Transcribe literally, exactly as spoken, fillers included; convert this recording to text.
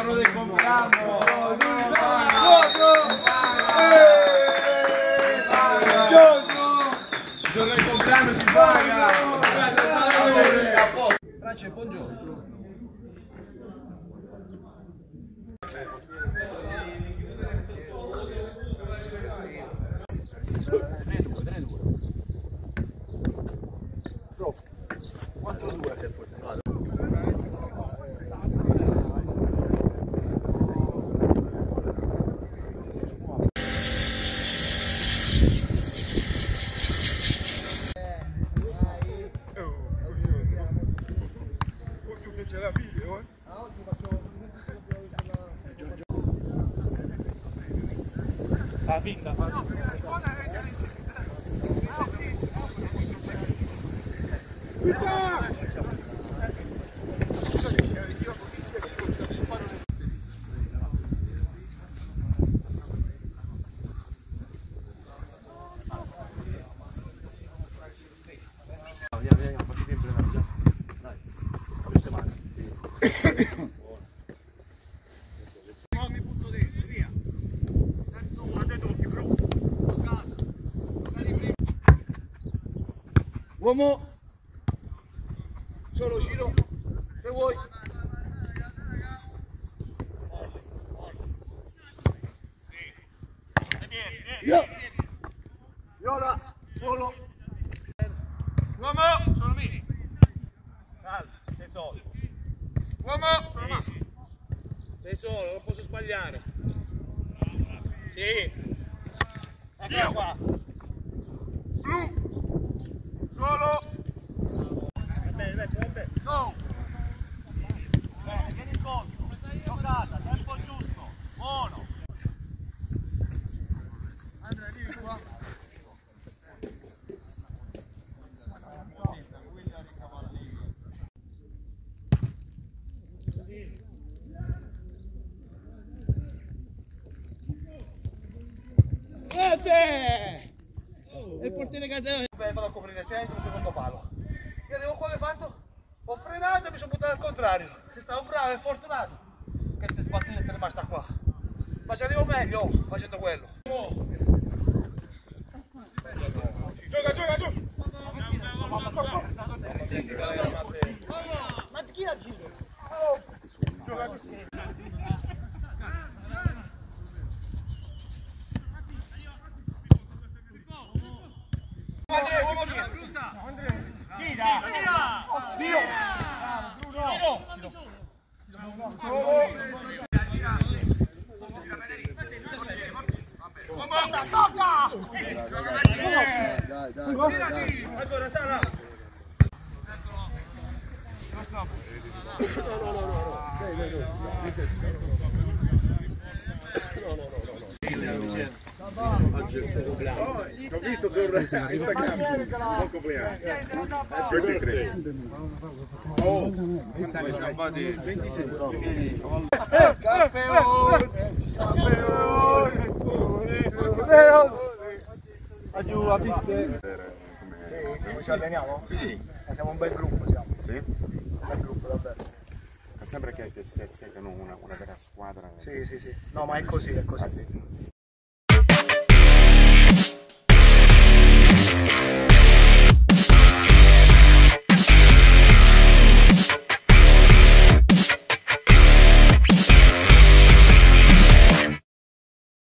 giorno del compleanno! Il giorno del compleanno si paga! Francia, buongiorno! quattro due se fortunato. C'è la video, eh? Ah, oggi faccio la finta, fa. Andiamo, andiamo, facci sempre una vita. Dai, fammi le mani. No, mi butto dentro, via. Terzo, guarda tocchi, bro. Uomo, solo Ciro, se vuoi. Io. Viola, solo. Uomo, sono mini. Calma, sei solo. Uomo, sono ma. Sei solo, non posso sbagliare. Sì. Eccola qua. Blu. Solo. Va bene, va bene, va bene. No. Bene, vieni incontro. Giocata, tempo giusto. Buono. Andrea, vieni qua. Rete! E il portiere Cateo. Beh, vado a coprire centro, secondo palo. Io arrivo qua, che ho fatto? Ho frenato e mi sono buttato al contrario. Se stavo bravo e fortunato, che te sbatti e te rimasta qua. Ma ci arrivo meglio, oh, facendo quello. Gioca, gioca, gioca. Ma chi la gira? Gioca. Dai, dai, dai. Ancora, Sara! No, no, no, no. Dai, dai, no. No, no, no, no. Oggi è il suo compleanno. L'ho visto su Instagram. Buon compleanno. Birthday. Oh, stai somebody. ventisei. Campeone! Aiuto, a pizze! Come ci alleniamo? Sì. Ma siamo un bel gruppo, siamo. Sì. Un bel gruppo, davvero. Sembra che siano una, una vera squadra. Sì, sì, sì. No, ma è così, è così. Ah, sì.